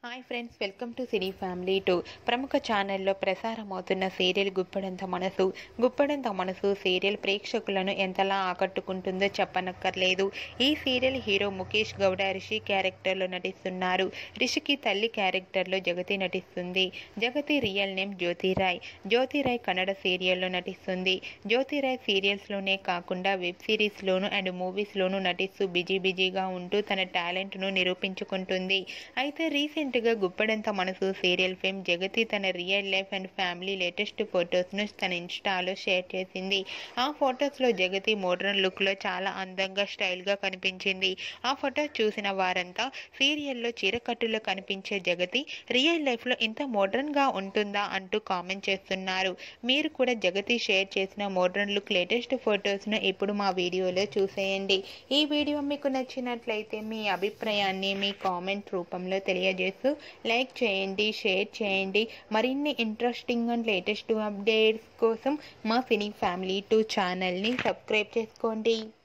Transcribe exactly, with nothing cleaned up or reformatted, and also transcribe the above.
Hi friends, welcome to cine family two. ప్రముఖ ఛానల్లో ప్రసారమవుతున్న serial Guppedantha మనసు. గుప్పడంత మనసు సీరియల్ ప్రేక్షకులను ఎంతలా ఆకట్టుకుంటుందో చెప్పనక్కర్లేదు. ఈ సీరియల్ హీరో ముఖేష్ గౌడ రిషి క్యారెక్టర్లో నటిస్తున్నారు. రిషికి తల్లి క్యారెక్టర్లో జగతి నటిస్తుంది. Jagathi real name Jyothi Rai. జ్యోతిరాయ్ కన్నడ సీరియల్లో నటిస్తుంది. జ్యోతిరాయ్ సీరియల్స్లోనే కాకుండా వెబ్ సిరీస్లోను అండ్ మూవీస్లోనూ నటిస్తూ బిజీ బిజీగా ఉంటూ తన టాలెంట్ను నిరూపించుకుంటుంది. అయితే రీసెంట్ గా గుప్పడంత మనసు సీరియల్ ఫేమ్ జగతి తన real life and family latest photos ను తన ఇన్స్టాలో షేర్ చేసింది. ఆ ఫొటోస్ లో జగతి మోడ్రన్ లుక్ లో చాలా అందంగా స్టైల్ గా కనిపించింది. ఆ ఫొటోస్ చూసిన వారంతా సీరియల్లో చీరకట్టులో కనిపించే జగతి రియల్ లైఫ్ లో ఇంత మోడ్రన్ గా ఉంటుందా అంటూ కామెంట్ చేస్తున్నారు. మీరు కూడా జగతి షేర్ చేసిన మోడ్రన్ లుక్ లేటెస్ట్ ఫొటోస్ ను ఇప్పుడు మా వీడియోలో చూసేయండి. ఈ వీడియో మీకు నచ్చినట్లయితే మీ అభిప్రాయాన్ని మీ కామెంట్ రూపంలో తెలియజేస్తూ లైక్ చేయండి, షేర్ చేయండి. మరిన్ని ఇంట్రెస్టింగ్ అండ్ లేటెస్ట్ అప్డేట్స్ కోసం మా సినీ ఫ్యామిలీ టూ ఛానల్ని సబ్స్క్రైబ్ చేసుకోండి.